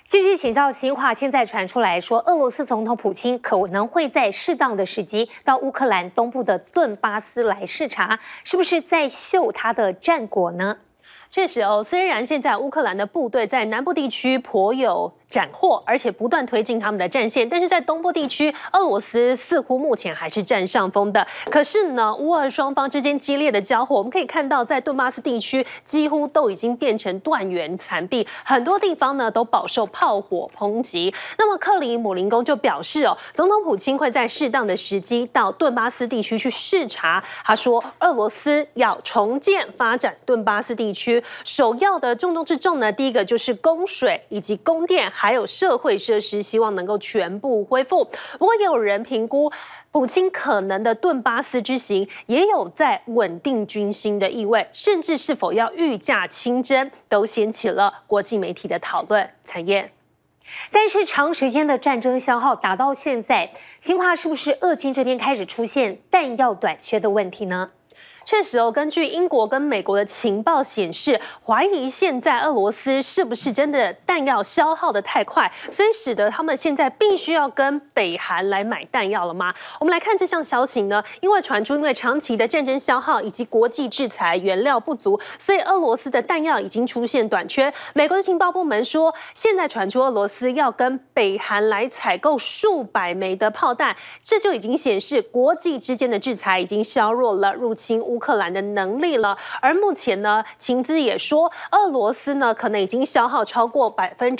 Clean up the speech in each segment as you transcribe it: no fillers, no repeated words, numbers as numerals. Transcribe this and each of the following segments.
继续请教新华，现在传出来说，俄罗斯总统普京可能会在适当的时机到乌克兰东部的顿巴斯来视察，是不是在秀他的战果呢？ 确实哦，虽然现在乌克兰的部队在南部地区颇有斩获，而且不断推进他们的战线，但是在东部地区，俄罗斯似乎目前还是占上风的。可是呢，乌俄双方之间激烈的交火，我们可以看到，在顿巴斯地区几乎都已经变成断垣残壁，很多地方呢都饱受炮火抨击。那么克里姆林宫就表示哦，总统普京会在适当的时机到顿巴斯地区去视察。他说，俄罗斯要重建发展顿巴斯地区。首要的重中之重呢，第一个就是供水以及供电，还有社会设施，希望能够全部恢复。不过也有人评估，普京可能的顿巴斯之行也有在稳定军心的意味，甚至是否要御驾亲征，都掀起了国际媒体的讨论。采燕。 但是长时间的战争消耗打到现在，新华是不是俄军这边开始出现弹药短缺的问题呢？ 确实哦，根据英国跟美国的情报显示，怀疑现在俄罗斯是不是真的弹药消耗的太快，所以使得他们现在必须要跟北韩来买弹药了吗？我们来看这项消息呢，因为传出因为长期的战争消耗以及国际制裁原料不足，所以俄罗斯的弹药已经出现短缺。美国的情报部门说，现在传出俄罗斯要跟北韩来采购数百枚的炮弹，这就已经显示国际之间的制裁已经削弱了入侵乌克兰的能力了。而目前呢，情资也说，俄罗斯呢可能已经消耗超过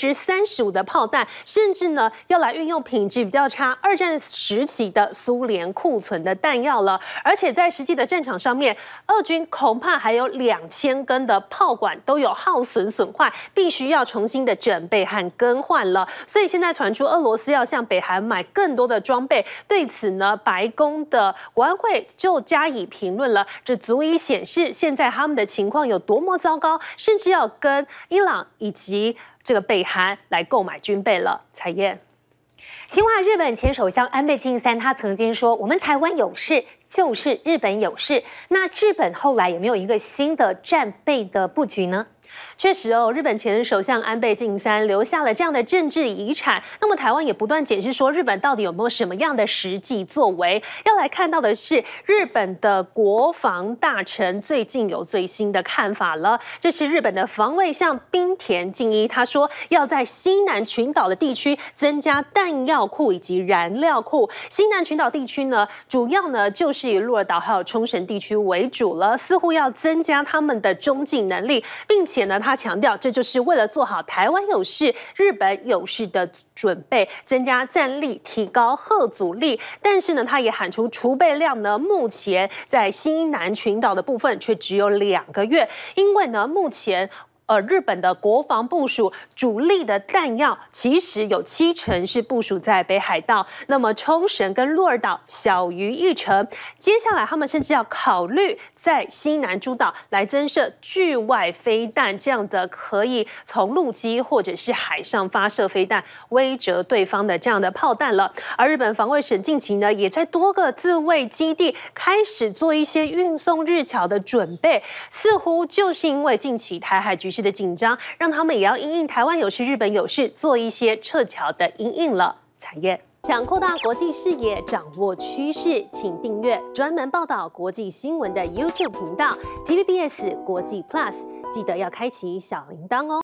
35%的炮弹，甚至呢要来运用品质比较差、二战时期的苏联库存的弹药了。而且在实际的战场上面，俄军恐怕还有2000根的炮管都有耗损损坏，必须要重新的整备和更换了。所以现在传出俄罗斯要向北韩买更多的装备，对此呢，白宫的国安会就加以评论了。这足以显示现在他们的情况有多么糟糕，甚至要跟伊朗以及这个北韩来购买军备了。采燕， 新华日本前首相安倍晋三他曾经说：“我们台湾有事，就是日本有事。”那日本后来有没有一个新的战备的布局呢？ 确实哦，日本前首相安倍晋三留下了这样的政治遗产。那么台湾也不断检视说，日本到底有没有什么样的实际作为？要来看到的是，日本的国防大臣最近有最新的看法了。这是日本的防卫相滨田敬一，他说要在西南群岛的地区增加弹药库以及燃料库。西南群岛地区呢，主要呢就是以鹿儿岛还有冲绳地区为主了，似乎要增加他们的中继能力，并且呢，他强调，这就是为了做好台湾有事、日本有事的准备，增加战力，提高嚇阻力。但是呢，他也喊出储备量呢，目前在西南群岛的部分却只有2个月，因为呢，目前日本的国防部署主力的弹药，其实有70%是部署在北海道，那么冲绳跟鹿儿岛小于1成。接下来他们甚至要考虑在西南诸岛来增设距外飞弹，这样的可以从陆基或者是海上发射飞弹，威慑对方的这样的炮弹了。而日本防卫省近期呢，也在多个自卫基地开始做一些运送日侨的准备，似乎就是因为近期台海局势的紧张，让他们也要因应台湾有事、日本有事，做一些撤侨的因应了。采燕，想扩大国际视野，掌握趋势，请订阅专门报道国际新闻的 YouTube 频道 TVBS 国际 Plus， 记得要开启小铃铛哦。